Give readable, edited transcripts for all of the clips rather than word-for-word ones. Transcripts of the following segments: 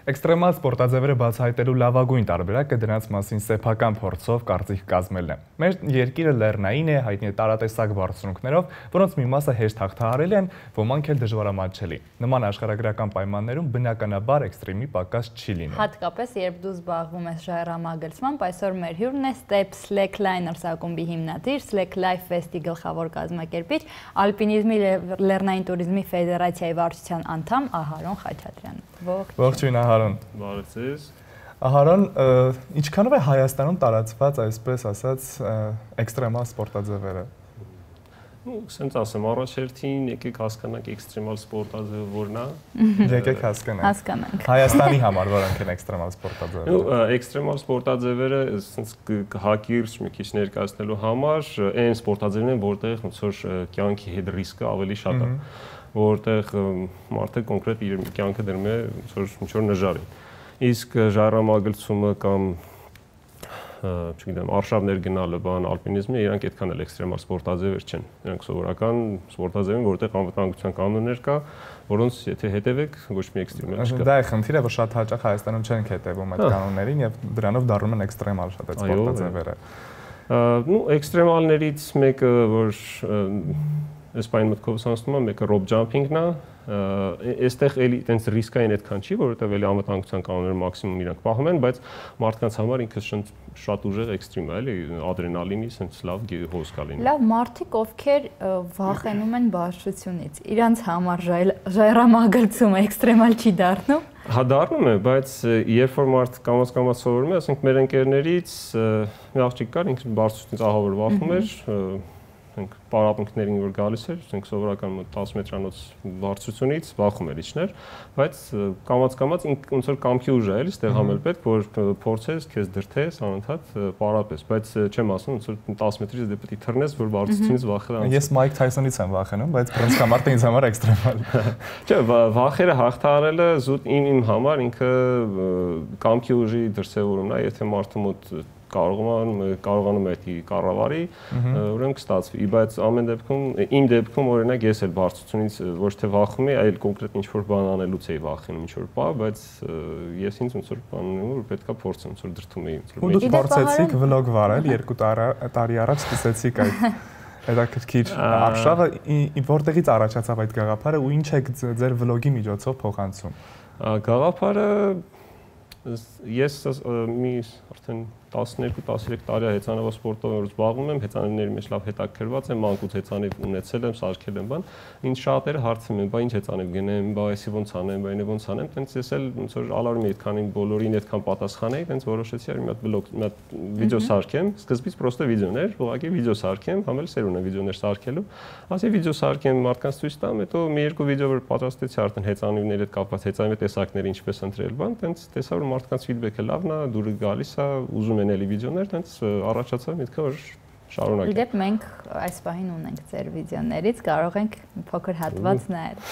Էքստրեմալ սպորտաձևերը բացահայտելու լավագույն տարբերակը դրանց մասին սեփական փորձով կարծիք կազմելն է։ Մեր երկիրը լեռնային է, հայտնի է տարատեսակ բարձունքներով, որոնց մի մասը հեշտ հաղթահարելի են, ոմանք էլ դժվարամատչելի։ Նման աշխարհագրական պայմաններում բնականաբար էքստրեմի պակաս չի լինում։ Հատկապես երբ դու զբաղվում ես ժայռամագլցմամբ, այսօր մեր հյուրն է Step Slackliners ակումբի հիմնադիր, Slack Life Fest-ի գլխավոր կազմակերպիչ, Ալպինիզմի Լեռնային տուրիզմի ֆեդերացիայի վարչության անդամ Ահարոն Խաչատրյանը։ Ողջույն Ահարոն։ Բարև ձեզ։ Ահարոն, ինչքանով է Հայաստանում տարածված, այսպես ասած, էքստրեմալ սպորտաձևերը։ Սենց ասեմ, առաջերտին եկեք հասկանանք էքստրեմալ սպորտաձևը որն է։ Եկեք հասկանանք։ Հասկանանք։ Հայաստանի համար որոնք են էքստրեմալ սպորտաձևերը։ Էքստրեմալ սպորտաձևերը սենց հակիրճ մի քիչ ներկայացնելու համար այն սպորտաձևներն են, որտեղ ոնց որ կյանքի հետ ռիսկը ավելի շատ է, որտեղ մարդը կոնկրետ իր կյանքը դնում է ոնց որ նժարի։ Իսկ ժայռամագլցումը կամ չգիտեմ, արշավներ գնալը, բան, ալպինիզմը, իրանք այդքան էլ էքստրեմալ սպորտաձևեր չեն։ Իրանք սովորական սպորտաձև են, որտեղ անվտանգության կանոններ կա, որոնց եթե հետևեք, ոչ մի էքստրեմալ չկա։ Դա է խնդիրը, որ շատ հաճախ Հայաստանում չեն հետևում այդ կանոններին եւ դրանով դառնում են էքստրեմալ շատ այդ սպորտաձևերը։ Էքստրեմալներից մեկը, որ այս բան մտքովս անցնում է, մեկը ռոպ ջամփինգն է։ Այստեղ էլի այտենց ռիսկային այդքան չի, որովհետև էլի անվտանգության կանոնները մաքսիմում իրանք պահում են, բայց մարդկանց համար ինքը շատ ուժեղ էքստրիմ է, էլի ադրենալինի sense լավ հոսք է լինում։ Լավ, մարդիկ ովքեր վախենում են բարձրությունից, իրանց համար ժայռամագլցումը էքստրեմալ չի դառնում։ Հա դառնում է, բայց երբ որ մարդ կամաց սովորում է, ասենք մեր ընկերներից մի աղջիկ կար, ինքը բարձրությունից ահավոր վախում էր, պարապմունքներին որ գալիս էր, ասենք սովորական 10 մետրանոց բարձրությունից վախում էր իջներ, բայց կամաց ոնց որ կամքի ուժ է, էլի, ստեղ համել պետք, որ փորձես, քեզ դրթես, անընդհատ պարապես, բայց չեմ ասում, ոնց որ 10 մետրից դե պետք է թռնես, որ բարձրությունից վախը անցնի։ Ես Մայք Թայսոնից եմ վախենում, բայց բռնցքամարտը ինձ համար էքստրեմալ։ Չէ, վախերը հաղթահարելը զուտ իմ համար ինքը կամքի ուժի դրսևորումն է, եթե մարդու մոտ կարողանում է դա կառավարի, ուրեմն կստացվի, բայց ամեն դեպքում իմ դեպքում օրինակ ես էլ բարձրությունից ոչ թե վախում եի, այլ կոնկրետ ինչ-որ բան անելուց էի վախենում ինչ-որ բան, բայց ես ինձ ոնց որ բան ունեմ, որ պետքա փորձեմ, ոնց որ դրթում էի, ոնց որ։ Դուք փորձեցիք վլոգ վարել 2 տարի առաջ սկսեցիք այդ հետաքրքիր արշավը, որտեղից առաջացավ այդ գաղափարը ու ինչ եք ձեր վլոգի միջոցով փոխանցում։ Գաղափարը ես մի արդեն 12-13 տարի հեծանվով սպորտով զբաղվում եմ, հեծանիվների մեջ լավ հետաքրքրված եմ, մանկուց հեծանիվ ունեցել եմ, սարքել եմ բան, ինձ շատերը հարցնում են, բա ինչ հեծանիվ գնեմ, բա էսի ոնց անեմ, բա ինը ոնց անեմ, տենց ես էլ ոնց որ ալարում էի այդքանին բոլորին այդքան պատասխանեի, տենց որոշեցի արի մի հատ վլոգ, մի հատ վիդեո սարքեմ, սկզբից պրոստը վիդեոներ, ուղղակի վիդեո սարքեմ, համ էլ սեր ունեմ վիդեոներ սարքելու, ասի վիդեո սարքեմ, մարդկանց ցույց տամ, հետո մի երկու վիդեո որ պատրաստեցի արդեն հեծանիվների հետ կապված հեծանիվի տեսակները ինչպես ընտրել բան, տենց տեսա որ մարդկանց ֆիդբեքը լավն է, դուրս գալիս է, ուզում են էլի վիդեոներ, տենց առաջացավ միտքը որ շարունակենք։ Իդեպ մենք այս պահին ունենք ձեր վիդեոներից, կարող ենք փոքր հատված նայել։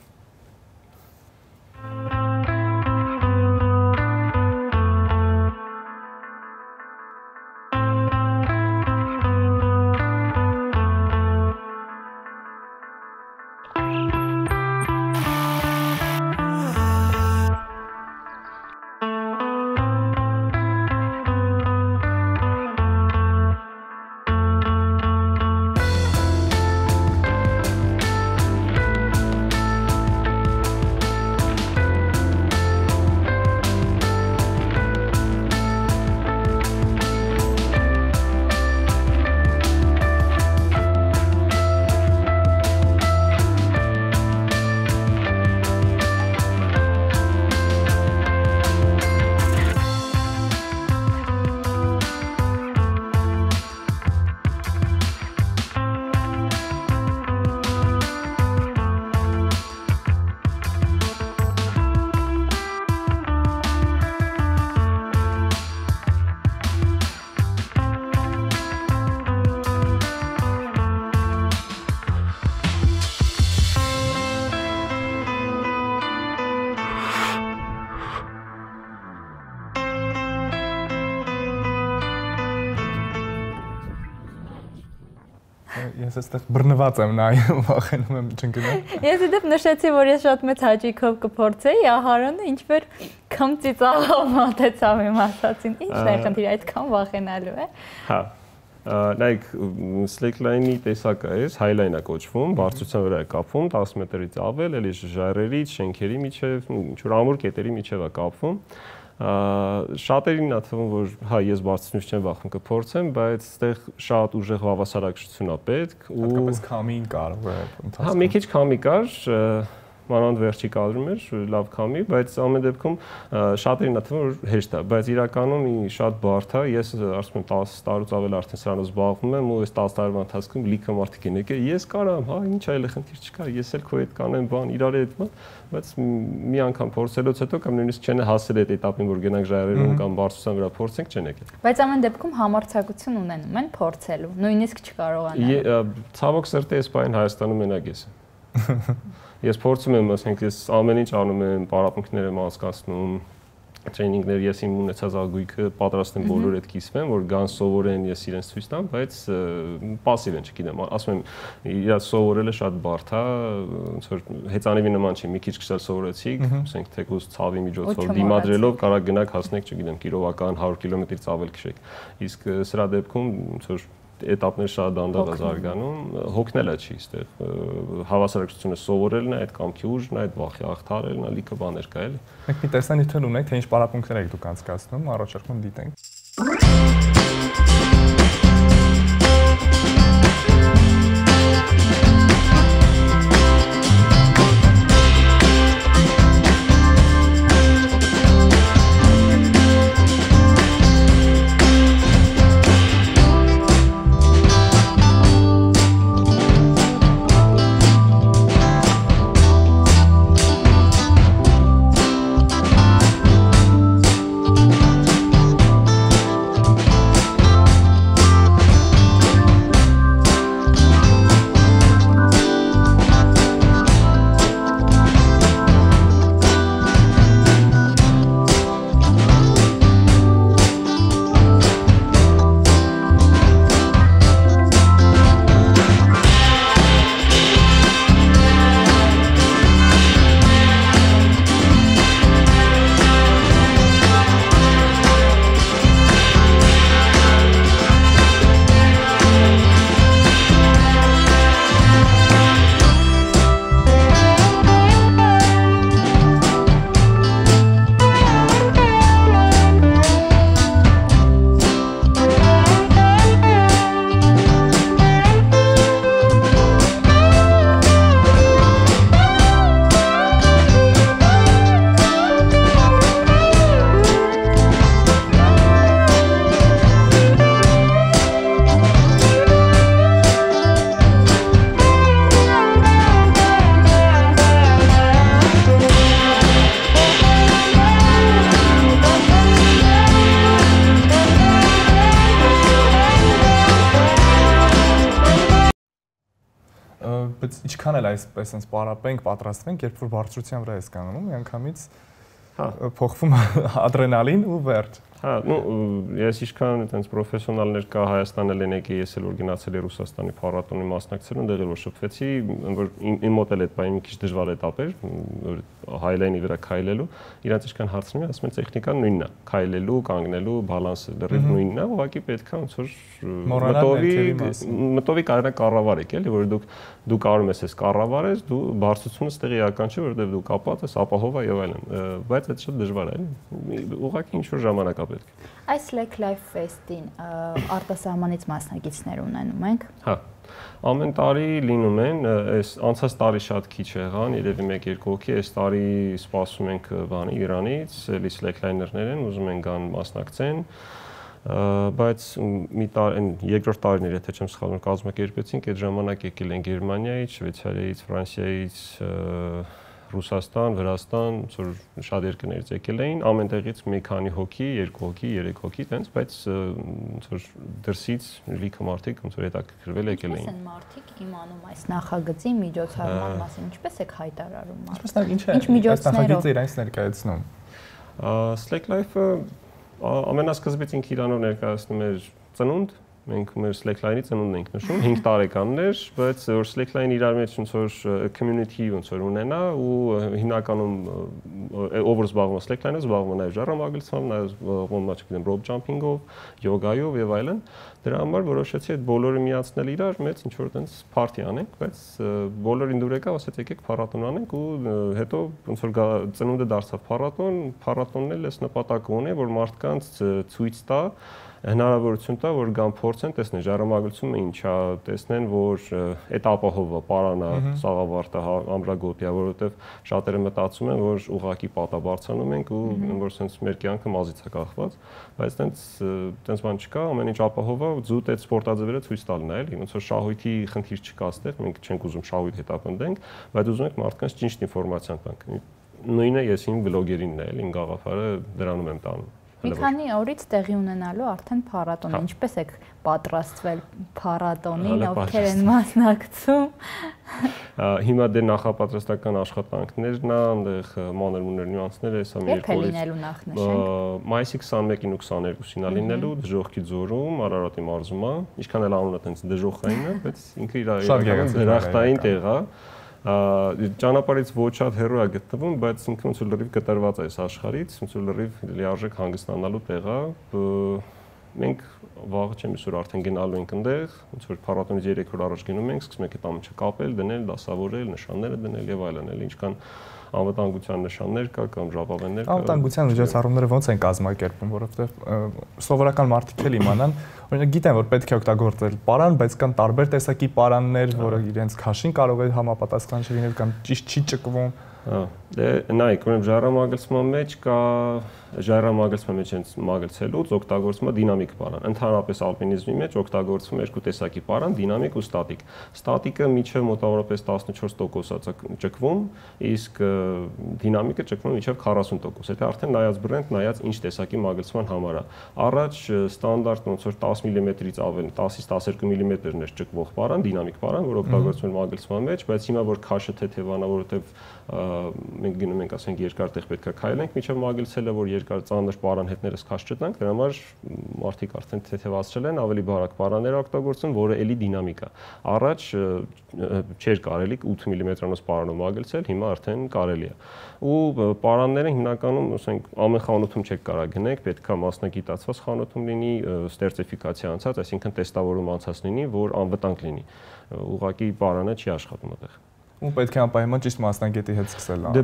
Ես այստեղ բռնված եմ նայում, վախենում եմ չընկնեմ։ Ես իդեպ նշեցի, որ ես շատ մեծ հաճույքով կփորձեի, Ահարոնը ինչ-որ Այդքան ծիծաղով մոտեցավ իմ ասածին։ Ի՞նչն է խնդիրը, այդքան վախենալու է։ Հա։ Like slackline-ի տեսակը է, highline-ը կոչվում, բարձրության վրա է կապվում 10 մետրից ավել, էլի ժայռերից, շենքերի միջև, ինչ-որ ամուր կետերի միջև է կապվում։ Շատերին է թվում, որ հա ես բարձրությունից չեմ վախում կփորձեմ, բայց այդտեղ շատ ուժեղ հավասարակշռություն է պետք ու հատկապես քամին կարող է ընթացքում։ Հա, մի քիչ քամի կար, մանավանդ վերջի կադրում էր, լավ քամի, բայց ամեն դեպքում շատերին է թվում, որ հեշտ է, բայց իրականում շատ բարդ է։ Ես ասում եմ 10 տարուց ավել արդեն սրանով զբաղվում եմ ու այս 10 տարվա ընթացքում լիքը մարդիկ են եկել։ Ես կարամ, հա, ինչ այլ խնդիր չկա, ես էլ քո հետ կանեմ բան, իրար հետ, բայց մի անգամ փորձելուց հետո կամ նույնիսկ չեն հասել այդ этаպին, որ գնանք ժայռերում կամ բարձրության վրա փորձենք, չեն եկել։ Բայց ամեն դեպքում համարձակություն ունենում են փորձելու, նույնիսկ չկարողանալու։ Ցավոք սրտի այս բան Հայաստանում մենակ ես։ Ես փորձում եմ, ասենք, ես ամեն ինչ անում եմ, պարապմունքներ եմ անցկացնում, տրեյնինգներ, ես իմ ունեցած ագույքը պատրաստ եմ բոլոր հետ կիսվեմ, որ գան սովորեն, ես իրենց ցույց տամ, բայց пассив են, չգիտեմ, ասում եմ, իրաց սովորելը շատ բարդ է, ոնց որ հեծանիվի նման չի, մի քիչ քշել սովորեցիք, ասենք, թեկուզ ցավի միջոցով դիմադրելով կարող գնաք հասնեք, չգիտեմ, կիլովական 100 կիլոմետրից ավել քշեք։ Իսկ սրա դեպքում ոնց որ этаպներ շատ դանդաղ է զարգանում, հոգնելը չի այստեղ, հավասարակշռությունը սովորելն է, այդ կամքի ուժն է, այդ վախի հաղթարելն է, լիքը բաներ կա էլի։ Մենք մի տեսանյութ ունենք, թե ինչ պարապմունքներ եք դուք անցկացնում, առաջարկում դիտենք։ Բայց ինչքան էլ այսպես այնպես պարապենք, պատրաստվենք, երբ որ բարձրության վրա ես կանգնում, միանգամից փոխվում ադրենալին ու վերջ։ Հա, ես ինչքան այտենց պրոֆեսիոնալներ կա Հայաստանել են եկել, ես էլ որ գնացել եմ Ռուսաստանի փառատոնի մասնակցելու, այնտեղ որ շփվեցի, որ իմ մոտ էլ այդ բանը մի քիչ դժվար էտապ էր, որ հայլայնի վրա քայլելու, իրանց ինչքան հարցնում եմ, ասում են տեխնիկան նույնն է, քայլելու, կանգնելու, բալանսը լրիվ նույնն է, ուղղակի պետք է ոնց որ մտովի կարողանա կառավար եկել, որ դու կարող ես այս կառավարես, դու բարձրությունը ստեղի էական չէ, որովհետև դու կապած ես ապահով է եւ այլն, բայց այդ շատ դժվար է, ուղղակի ինչ որ ժամանակ է պետք։ Այս Slack Life Fest-ին արտասահմանից մասնակիցներ ունենում ենք։ Հա, ամեն տարի լինում են, այս անցած տարի շատ քիչ եղան, երևի 1-2 հոգի, այս տարի սպասում ենք բանի Իրանից, էլի Slackline-ներ են, ուզում են գան մասնակցեն, բայց մի տարի, երկրորդ տարին էր, եթե չեմ սխալվում, կազմակերպեցինք, այդ ժամանակ եկել են Գերմանիայից, Շվեյցարիայից, Ֆրանսիայից, Ռուսաստան, Վրաստան, որ շատ երկրներից եկել էին, ամեն տեղից մի քանի հոգի, 2 հոգի, 3 հոգի, տենց, բայց որ դրսից լիքը մարդիկ ոնց որ հետաքրքրվել եկել էին։ Ինչպես են մարդիկ իմանում այս նախագծի միջոցառման մասին, ինչպես եք հայտարարում մարդիկ։ Ինչ միջոցներով իրանց ներկայացնում։ Slack Life-ը ամենասկզբից ինքը իրանով ներկայացնում էր ծնունդ, Մենք մեր Slackline-ից ծնունդն ենք նշում 5 տարեկաններ, բայց որ Slackline-ը իրար մեջ ոնց որ community ոնց որ ունենա ու հիմնականում ով որ զբաղվում է Slackline-ով, զբաղվում է նաև ժառանգագործությամբ, նաև ոնց չգիտեմ rope jump-ով, յոգայով եւ այլն։ Դրա համար որոշեցի այդ բոլորը միացնել իրար, մեծ ինչ որ տենց party անենք, բայց բոլորին դուր եկավ, ասեց եկեք փառատոն անենք ու հետո ոնց որ ծնունդը դարձավ փառատոնն էլ էս նպատակը ունի, որ մարդկանց ցույց տա հնարավորություն տա, որ գան փորձեն, տեսնեն ժառանգությունը ինչա, տեսնեն, որ այդ ապահովը պարանա, սաղավարտը, ամրագոտիա, որովհետև շատերը մտածում են, որ ուղակի պատա բարձրանում ենք ու որ sense մեր կյանքը մազից է կախված, բայց տենց բան չկա, ամեն ինչ ապահովա, զուտ այդ սպորտաձևերը ցույց տալն է, էլի, ոնց որ շահույթի խնդիր չկա այստեղ, մենք չենք ուզում շահույթ հետապնդենք, բայց ուզում ենք մարդկանց ճիշտ ինֆորմացիան տանք։ Նույնը ես իմ բլոգերինն է, էլի, իմ գաղափարը դրանում եմ տանում։ Մի քանի օրից տեղի ունենալու արդեն փառատոն, ինչպես եք պատրաստվել փառատոնին, ովքեր են մասնակցում։ Հիմա դե նախապատրաստական աշխատանքներն ա, այնտեղ մանր-մուներ նյուանսներ է, սա մի երկու օրից։ Երբ է լինելու նախնշենք։ Մայիսի 21-ին ու 22-ին ա լինելու Դժոխքի ձորում, Արարատի մարզում ա, ինչքան էլ անունը տենց դժոխային է, բայց ինքը իր դրախտային տեղ է։ Ճանապարհից ոչ շատ հեռու է գտնվում, բայց ինքը ոնց որ լրիվ կտրված է այս աշխարհից, ոնց որ լրիվ լիարժեք հանգստանալու տեղ է։ Մենք վաղը չեմ իսուր արդեն գնալու ենք այնտեղ, ոնց որ փառատոնից 3 օր առաջ գնում ենք, սկսում ենք այդ ամենը կապել, դնել, դասավորել, նշանները դնել եւ այլն, էլի ինչքան անվտանգության նշաններ կա կամ ժապավեններ կա։ Անվտանգության միջոցառումները ոնց են կազմակերպվում, որովհետև սովորական մարդիկ էլ իմանան, օրինակ գիտեն, որ պետք է օգտագործել պարան, բայց կան տարբեր տեսակի պարաններ, որը իրենց քաշին կարող է համապատասխան չլինել կամ ճիշտ չի ճկվում։ Դե նայեք, ուրեմն ժառանգագործման մեջ կա ժառանգագործման մեջ հենց մագլցելուց օգտագործվում է դինամիկ պարան։ Ընդհանրապես ալպինիզմի մեջ օգտագործվում է երկու տեսակի պարան՝ դինամիկ ու ստատիկ։ Ստատիկը մինչև մոտավորապես 14% է ճկվում, իսկ դինամիկը ճկվում է մինչև 40%։ Եթե արդեն նայած բրենդ, նայած ինչ տեսակի մագլցման համար է։ Առաջ ստանդարտ ոնց որ 10 մմ-ից ավել, 10-ից 12 մմ-ներ ճկվող պարան, դինամիկ պարան, որ օգտագործվում է մագլցման մեջ, բայց հիմա որ քաշը թեթևանա, որովհետև մենք գնում ենք, ասենք, երկար տեղ պետք է քայլենք, միջև մագլցելը, որ երկար ծանր պարան հետներս քաշ չտանք, դրա համար մարդիկ արդեն թեթևացրել են, ավելի բարակ պարաններ օգտագործում, որը էլի դինամիկ է։ Առաջ չէր կարելի 8 մմ-անոց պարանով մագլցել, հիմա արդեն կարելի է։ Ու պարանները հիմնականում, ասենք, ամեն խանութում չեք կարող գնեք, պետքա մասնագիտացված խանութում լինի, ստերտիֆիկացիա անցած, այսինքն տեստավորում անցած լինի, որ անվտանգ լինի։ Ուղղակի պարանը չի աշխատում այդտեղ։ Ու պետք է անպայման ճիշտ մասնագետի հետ սկսել։ Դե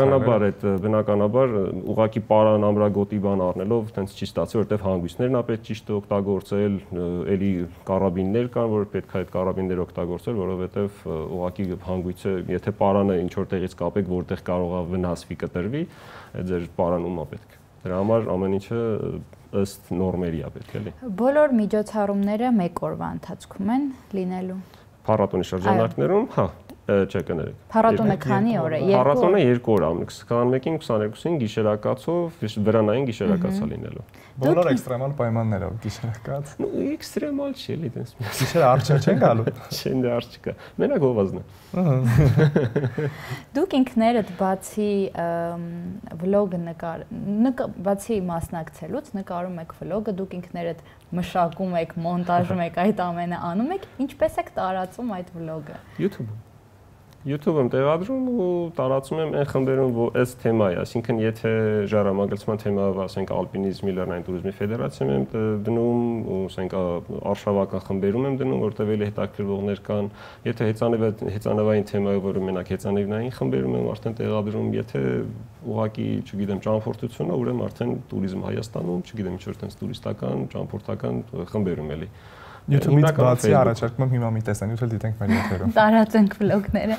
բնականաբար ուղղակի պարան ամրագոտի բան առնելով տենց չի ստացի, որովհետև հանգույցներն ա պետք ճիշտ օգտագործել, էլի կարաբիններ կան, որ պետք է այդ կարաբինները օգտագործել, որովհետև ուղղակի հանգույցը, եթե պարանը ինչ որ տեղից կապեք, որտեղ կարող է վնասվի, կտրվի, ձեր պարանում ա պետք։ Դրա համար ամեն ինչը ըստ նորմերի ա պետք էլի։ Բոլոր միջոցառումները մեկ օրվա ընթացքում են լինելու։ Փառատոնի շրջանակներում, հա, չէ կներեք։ Փառատոնը քանի օր է։ Փառատոնը 2 օր է, 21-ին, 22-ին գիշերակացով, վրանային գիշերակացա լինելու։ Բոլոր էքստրեմալ պայմաններով գիշերակաց։ Էքստրեմալ չի, էլի տես։ Գիշերը արջը չեն գալու։ Չեն դե արջ չկա։ Մենակ հովազն է։ Դուք ինքներդ բացի վլոգը բացի մասնակցելուց նկարում եք վլոգը, դուք ինքներդ մշակում եք, մոնտաժում եք, այդ ամենը անում եք, ինչպես եք տարածում այդ վլոգը։ YouTube-ում տեղադրում ու տարածում եմ այն խմբերում, որ այս թեմայի, այսինքն եթե ժառանգագործման թեմայով, ասենք, ալպինիզմի, լեռնային туриզմի ֆեդերացիայում եմ դնում, ու ասենք արշավական խմբերում եմ դնում, որտեղ էլի հետաքրքրվողներ կան, եթե հեծանվային թեմայով, որը մենակ հեծանիվային խմբերում եմ արդեն տեղադրում, եթե ուղղակի, չգիտեմ, ճամփորդությունը, ուրեմն արդեն туриզմ Հայաստանում, չգիտեմ, ինչ որ տենց տուրիստական, ճամփորդական խմբերում էլի։ YouTube-ից բացի առաջարկում եմ հիմա մի տեսանյութ էլ դիտենք մեր եթերում։ Տարածենք վլոգները։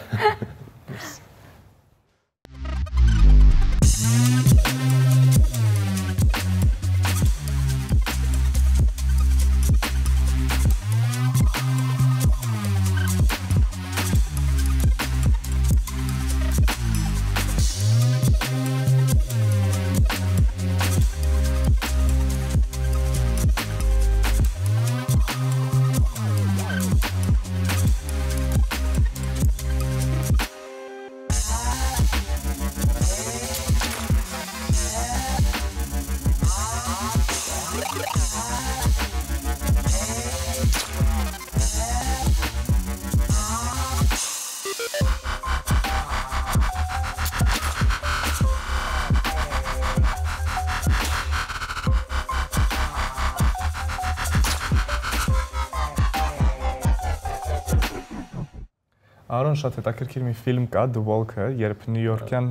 Արոն շատ հետաքրքիր մի ֆիլմ կա The Walk-ը, երբ Նյու Յորքյան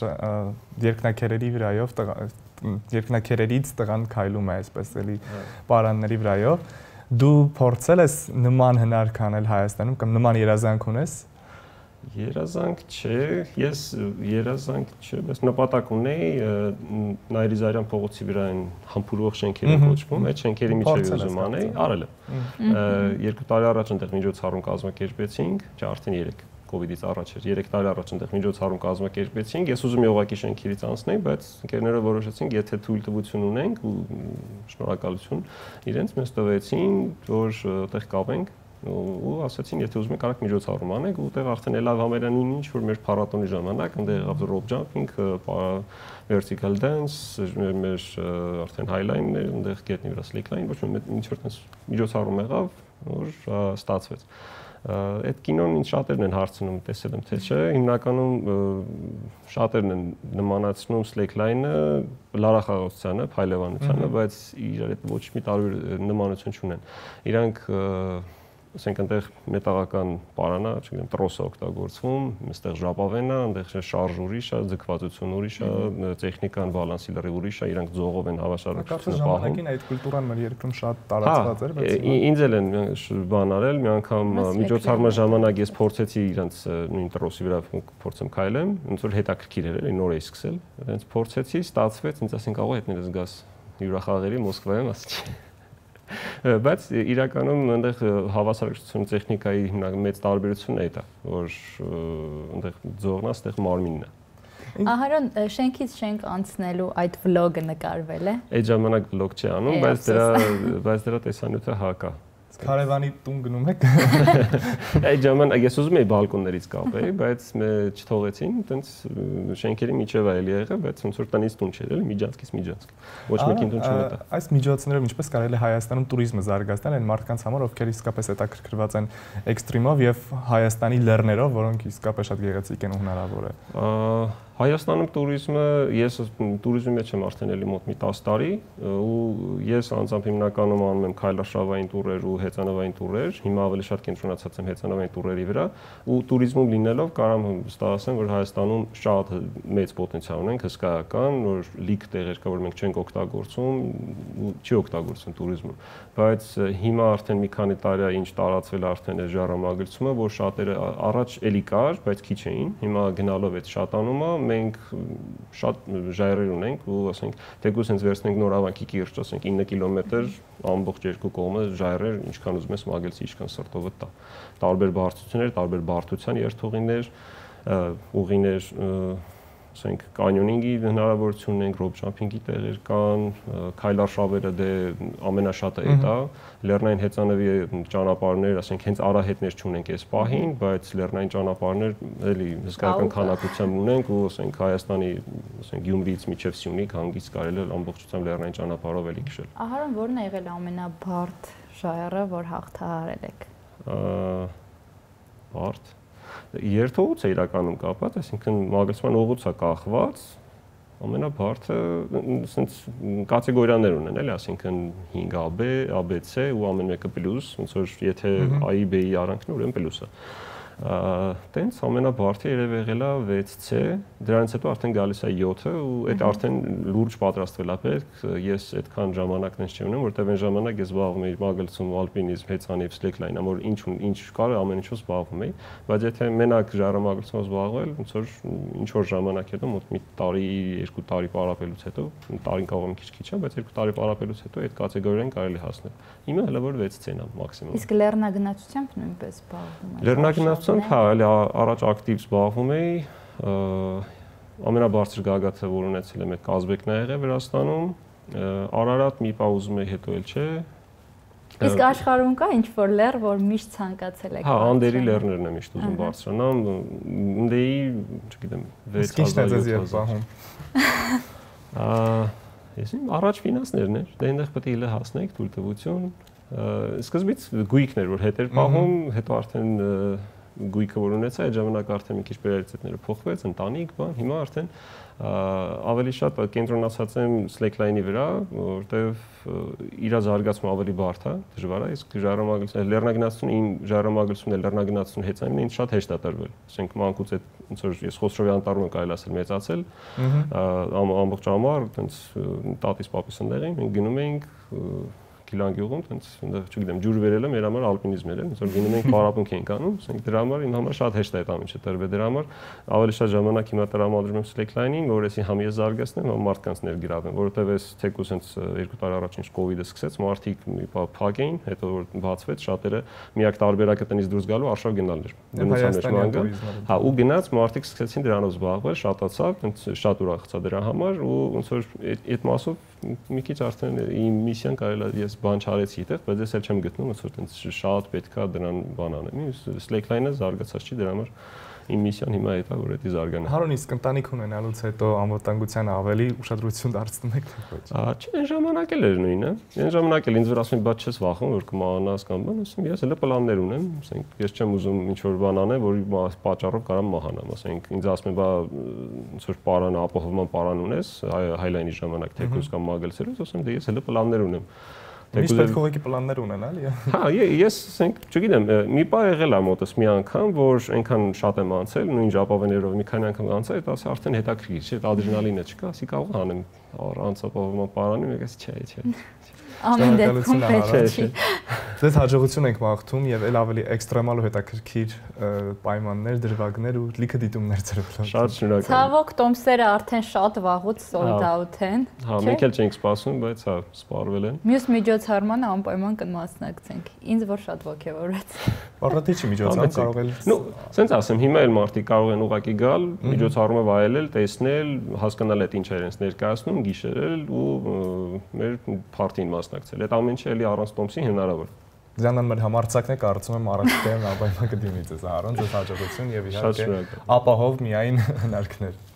երկնաքերերից տղան քայլում է, այսպես էլի պարանների վրայով։ Դու փորձել ես նման հնարք անել Հայաստանում կամ նման երազանք ունես։ Երազանք չէ, ես երազանք չէ, բայց նպատակ ունեի Նայիրիզարյան փողոցի վրա այն համբուրող շենքերը կոչվում, այդ շենքերի միջև ուզում անեի, արել եմ։ 2 տարի առաջ այնտեղ միջոցառում կազմակերպեցինք, չէ, արդեն 3 COVID-ից առաջ էր, 3 տարի առաջ այնտեղ միջոցառում կազմակերպեցինք, ես ուզում եի ուղղակի շենքերից անցնել, բայց ընկերները որոշեցին, եթե թույլտվություն ունենք ու շնորհակալություն իրենց մեզ տվեցին, որ այդտեղ կապենք ու ասացին, եթե ուզում եք արեք միջոցառում անենք, ու այդտեղ արդեն լավ համերան ինչ որ մեր փառատոնի ժամանակ այնտեղ եղավ rope jumping, vertical dance, մեր արդեն highline-ներ, այնտեղ գետնի վրա slackline, ոչ ինչ որ տես միջոցառում եղավ, որ ստացվեց։ Այդ կինոն ինձ շատերն են հարցնում, տեսել եմ թե չէ, հիմնականում շատերն են նմանացնում slackline-ը լարախաղացությանը, փայլևանությանը, բայց իրար հետ ոչ մի տարբեր նմանություն չունեն։ Իրանք ասենք այնտեղ մետաղական պարանա, չգիտեմ, տրոսը օգտագործվում, այստեղ ժապավեն է, այնտեղ շարժ ուրիշ է, ձգվածություն ուրիշ է, տեխնիկան բալանսի լրիվ ուրիշ է, իրանք ձողով են հավասարակշռությունը պահում։ Ժամանակին այդ կուլտուրան մեր երկրում շատ տարածված էր, բայց ինձ էլ են բան արել, մի անգամ միջոցառման ժամանակ ես փորձեցի իրանք նույն տրոսի վրա փորձեմ քայլեմ, ոնց որ հետաքրքիր էր, էլի նոր էի սկսել, այնց փորձեցի, ստացվեց, ինձ ասին կարող հետներս գաս հյուրախաղերի Մոսկվայում, ասեցի բայց իրականում այնտեղ հավասարակշռություն տեխնիկայի մեծ տարբերությունն է դա, որ այնտեղ ձողն է, այստեղ մարմինն է։ Ահարոն, շենքից շենք անցնելու այդ վլոգը նկարվել է։ Այդ ժամանակ վլոգ չի անում, բայց դրա տեսանյութը հակա։ Քարևանի տուն գնում եք։ Այդ ժամանակ ես ուզում էի բալկոններից կապեի, բայց չթողեցին, այտենց շենքերի միջև է էլի եղել, բայց ոնց որ տնից տուն չէր, էլի միջանցքից միջանցք։ Ոչ մեկին տուն չմտա։ Այս միջոցներով ինչպես կարելի է Հայաստանում туриզմը զարգացնել այն մարդկանց համար, ովքեր իսկապես հետաքրքրված են էքստրիմով եւ Հայաստանի լեռներով, որոնք իսկապես շատ գեղեցիկ են ու հնարավոր է։ Հայաստանում туриզմը, ես туриզմի մեջ եմ արդեն էլի մոտ մի 10 տարի ու ես անձամբ հիմնականում անում եմ քայլարշավային տուրեր ու հեծանվային տուրեր, հիմա ավելի շատ կենտրոնացած եմ հեծանվային տուրերի վրա ու туриզմում լինելով կարամ վստահ ասեմ, որ Հայաստանում շատ մեծ պոտենցիալ ունենք հսկայական, որ լիք տեղեր կա, որ մենք չենք օգտագործում ու չի օգտագործվում туриզմում, բայց հիմա արդեն մի քանի տարի է ինչ տարածվել արդեն է ժառանգությունը, որ շատերը առաջ էլի կար, բայց քիչ էին, հիմա գնալով այդ շատանում է մենք շատ ժայռեր ունենք ու ասենք թեկուզ հենց վերցնենք նոր ավանքի կիրճ, ասենք 9 կիլոմետր ամբողջ երկու կողմը ժայռեր, ինչքան ուզում ես մագելցի, ինչքան սրտովը տա։ Տարբեր բարձրություններ, տարբեր բարդության երթուղիներ, ուղիներ, ասենք կանյոնինգի հնարավորություն ունենք, ռոպ ջամփինգի տեղեր կան, քայլարշավերը դե ամենաշատը է դա, լեռնային հեծանվի ճանապարհներ, ասենք հենց արահետներ չունենք այս պահին, բայց լեռնային ճանապարհներ էլի հսկայական քանակությամբ ունենք ու ասենք Հայաստանի, ասենք Գյումրիից մինչև Սյունիք հանգից կարելի է ամբողջությամբ լեռնային ճանապարհով էլի քշել։ Ահարոն, ո՞րն է եղել ամենաբարդ ժայռը, որ հաղթահարել եք։ Բարդ երթուղուց է իրականում կապված, այսինքն մագլցման ուղուց է կախված, ամենաբարդը ասենց կատեգորիաներ ունեն, էլի, այսինքն 5AB, ABC ու ամեն մեկը պլյուս, ոնց որ եթե A-ի B-ի արանքն ուրեմն պլյուսը։ Տենց ամենաբարդը երևի եղել է 6C, դրանից հետո արդեն գալիս է 7-ը ու այդ արդեն լուրջ պատրաստվել է պետք, ես այդքան ժամանակն չի ունեմ, որտեղ այն ժամանակ ես զբաղվում էի մագլցում, ալպինիզմ, հեծանիվ, slackline, որ ինչ կար ամեն ինչով զբաղվում էի, բայց եթե մենակ ժայռամագլցումով զբաղվել, ոնց որ ինչ որ ժամանակ հետո մոտ մի տարի, 2 տարի պարապելուց հետո, տարին կարող եմ քիչ է, բայց 2 տարի պարապելուց հետո այդ կատեգորիան կարելի հասնել։ Հիմա հələ որ 6C-ն է մաքսիմում։ Իսկ լեռնագնացությամբ նույնպես զբաղվում եք։ Լեռնագնացությամբ հա, էլի առաջ ակտիվ զբաղվում էի, ամենաբարձր գագաթը, որ ունեցել եմ, այդ Կազբեկն է եղել Վրաստանում, Արարատ մի պահ ուզում էի, հետո էլ չէ։ Իսկ աշխարհում կա ինչ-որ լեռ, որ միշտ ցանկացել եք։ Հա, Անդերի լեռներն եմ միշտ ուզում բարձրանամ, ընդեի, չգիտեմ, 6000 Ես առաջ ֆինանսներն էր, դե այնտեղ պետք է իլը հասնենք, թույլտվություն։ Սկզբից գույքն էր, որ հետ էր պահում, հետո արդեն գույքը որ ունեցա, այդ ժամանակ արդեն մի քիչ պրիորիտետները փոխվեց, ընտանիք, բան, հիմա արդեն ավելի շատ կենտրոնացած եմ Slackline-ի վրա, որտեվ իր զարգացումը ավելի բարդ է, դժվար է, իսկ լեռնագնացությունը, իմ ժայռամագլցումն է լեռնագնացությունը հեծանին ինձ շատ հեշտ է տրվել։ Ասենք մանկուց այդ ոնց որ ես Խոսրովի անտառում կարելի ասել մեծացել, ամբողջ ամառ այնց տատիս պապիս ընդեղին, մենք գնում էինք Գիլան գյուղում, այնց չգիտեմ, ջուր վերելը մեր համար ալպինիզմ էր, ոնց որ գնում էինք պարապմունք էինք անում, ասենք դրա համար իմ համար շատ հեշտ է այդ ամենը տրվել, դրա համար ավելի շատ ժամանակ հիմա տրամադրում եմ Slackline-ին, որ այսի համ ես զարգացնեմ, համ մարդկանց ներգրավեմ, որովհետև այս թեկուզ այնց 2 տարի առաջ ինչ կոവിഡ്ը սկսեց, մարդիկ մի փակ էին, հետո որ բացվեց, շատերը միակ տարբերակը տնից դուրս գալու արշավ գնալն էր։ Գնացան մանգա։ Հա, ու գնաց մարդիկ սկսեցին դրանով զբաղվել, շատացավ, այնց շատ ուրախացա դրա համար ու ոնց որ այդ մասով մի քիչ արդեն իմ միսիան կարելի է ես բան չարեցի այդտեղ, բայց ես էլ չեմ գտնում, ոնց որ այնց շատ պետքա դրան բան անեմ։ Slackline-ը զարգացած չի, դրա համար իմ միսիան հիմա այդ է, որ դա զարգանա։ Հարոն, իսկ ընտանիք ունենալուց հետո անվտանգության ավելի ուշադրություն դարձնում եք թե ոչ։ Չէ, այն ժամանակ էլ էր նույնը։ Այն ժամանակ էլ ինձ վրա ասում բաց չես վախում, որ կմահանաս կամ բան, ասում ես հələ պլաններ ունեմ, ասենք ես չեմ ուզում ինչ որ բան անեմ, որի պատճառով կարամ մահանամ, ասենք ինձ ասում են բա ոնց որ պարան ապահովման պարան ունես, Highline-ի ժամանակ թեկուզ կամ մագլցելուց, ասում դե ես հələ պլաններ ունեմ։ Միշտ պետք է ուղղակի պլաններ ունենալ, իա։ Հա, ես ասենք, չգիտեմ, մի բան եղել է մոտս մի անգամ, որ այնքան շատ եմ անցել, նույն ժապավեներով մի քանի անգամ անցա, այդ ասի արդեն հետաքրքիր չէ, ադրենալինը չկա, ասի կարող անեմ առանց ապահովման պարանի, մեկ ասի չէ։ Ամեն դեպքում պետք չի։ Ձեզ հաջողություն ենք մաղթում եւ ել ավելի էքստրեմալ ու հետաքրքիր պայմաններ, դրվագներ ու լիքը դիտումներ ձեր վրա։ Շատ շնորհակալ։ Ցավոք տոմսերը արդեն շատ վաղուց sold out են։ Հա, մենք էլ չենք սպասում, բայց հա, սպառվել են։ Մյուս միջոցառմանը անպայման կմասնակցենք։ Ինձ որ շատ ոգևորեց։ Պարտադիր միջոցառում կարող է։ Ну, սենց ասեմ, հիմա էլ մարդիկ կարող են ուղակի գալ, միջոցառումը վայելել, տեսնել, հասկանալ այդ ինչ է իրենց ներկայացնում, գիշերել ու մեր փարթին մասնակցել։ Այդ ամեն ինչը էլի առանց տոմսի հնարավոր։ Ձյանան մեր համարձակն է, կարծում եմ առաջիկայում ապայման կդիմի ձեզ, Հարոն, ձեզ հաջողություն եւ իհարկե ապահով միայն հնարքներ։